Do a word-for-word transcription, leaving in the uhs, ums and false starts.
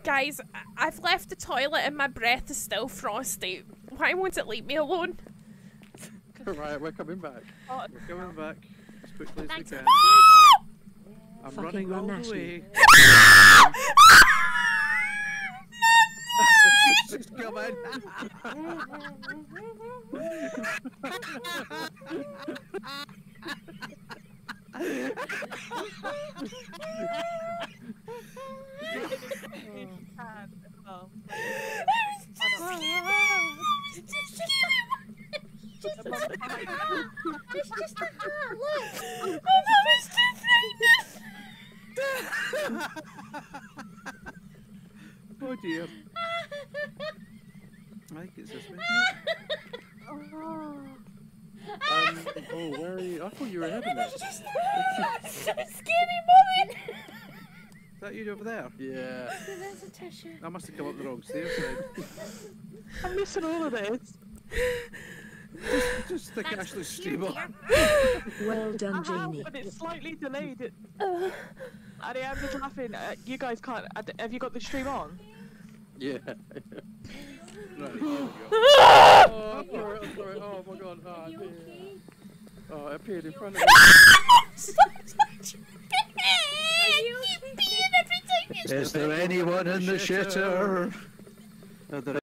Guys, I've left the toilet and my breath is still frosty. Why won't it leave me alone? Right, we're coming back. We're coming back as quickly as we can. I'm Fucking running all run, the way. She's coming. It's just a heart, look! Oh, that was too frightening! Oh dear. I think it's this way. Oh. Um, oh, where are you? I thought you were having it. It's just it's so scary moment! Is that you over there? Yeah. There's a tissue. I must have come up the wrong stairs then. I'm missing all of this. Just, just stick Ashley's stream on. Well done, I have, Janey. but it's slightly delayed. It, Uh, Addy, I'm just laughing. Uh, you guys can't. Uh, have you got the stream on? Yeah. Right, here we go. Oh, sorry, I'm sorry. Oh my god. Oh, Are you dear. okay? Oh, it appeared in front of me. Is there anyone in the shitter? Is there